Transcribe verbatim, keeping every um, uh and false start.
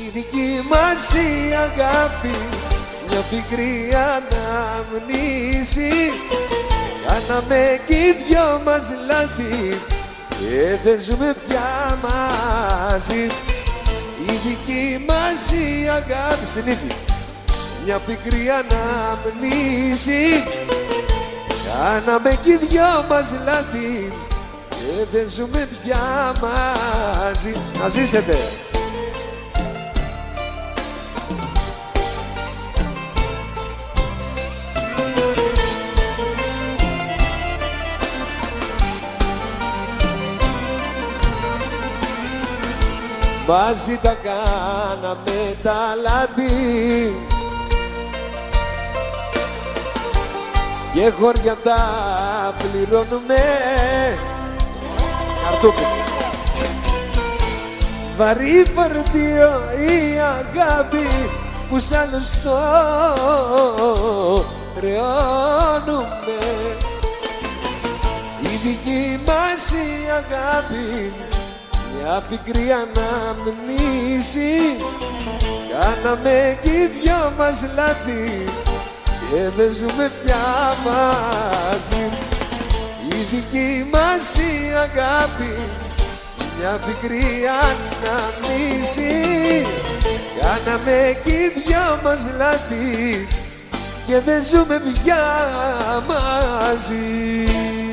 δική μας η αγάπη μια πικρή αναμνήση. Κάναμε κι οι δυο μας λάθη και δεν ζούμε πια μαζί. Η δική μας η αγάπη στην ύφη μια πικρή αναμνήση. Κάναμε κι οι δυο μας λάθη και δεν ζούμε πια μαζί. Να ζήσετε! Μαζί τα κάναμε τα λάθη και χώρια τα πληρώνουμε. Καρτούπι. Βαρύ φορτίο η αγάπη που σ' άλλους το χρεώνουμε. Η δική μας η αγάπη μια πικρή αναμνήση. Κάναμε κι οι δυο μας λάθη και δεν ζούμε πια μαζί. Η δική μας η αγάπη μια πικρή αναμνήση. Κάναμε κι οι δυο μας λάθη και δεν ζούμε πια μαζί.